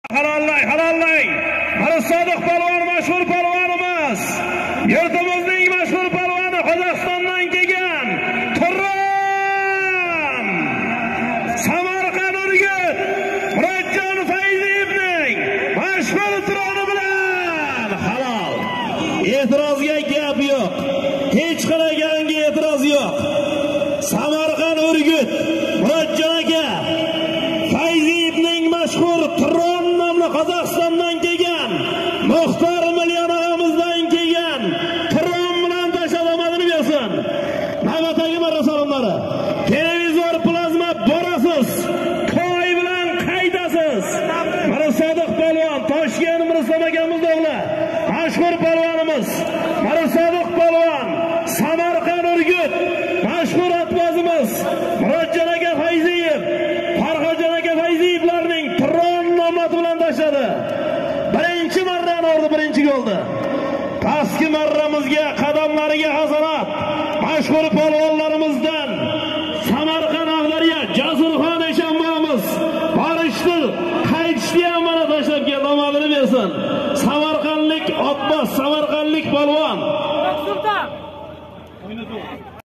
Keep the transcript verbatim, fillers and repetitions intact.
Halollay, halollay. Mana Sodiq polvon mashhur polvonimiz. Yurtimizning mashhur polvoni Qozog'istondan kelgan Turon. Samarqand Urgut Murodjon Fayziyevning mashhur Turoni bilan halol. E'tirozga gap yo'q. Hech qanaqangi e'tiroz yo'q. Samarqand Urgut Murodjon aka Fayziyevning mashhur Turon nomli Qozog'istondan kelgan Muxtor millionimizdan kelgan Turon bilan tashlamadini bersin. Navbatdagi marra salomlari. Televizor plazma borasiz, koy bilan qaydasiz. Mana Sodiq polvon Toshkent Mirslom akamiz o'g'li, mashhur polvonimiz. Mana Sodiq polvon Samarqand Urgut mashhur otbozimiz Murodjon aka Fayziyev, Farhodjon aka Fayziyevlarning Turon nomlati bilan tashladi. Birinchi marrani oldi, birinchi bo'ldi. Pastki marramizga qadamlariga hasanat mashhur polvonlarimizdan Samarqand Ag'darya Jasurxon Eshonboyimiz borishdi, qaytishdi ham mana tashlab keldi, omadini bersin. Samarqandlik otboz, Samarqandlik polvon.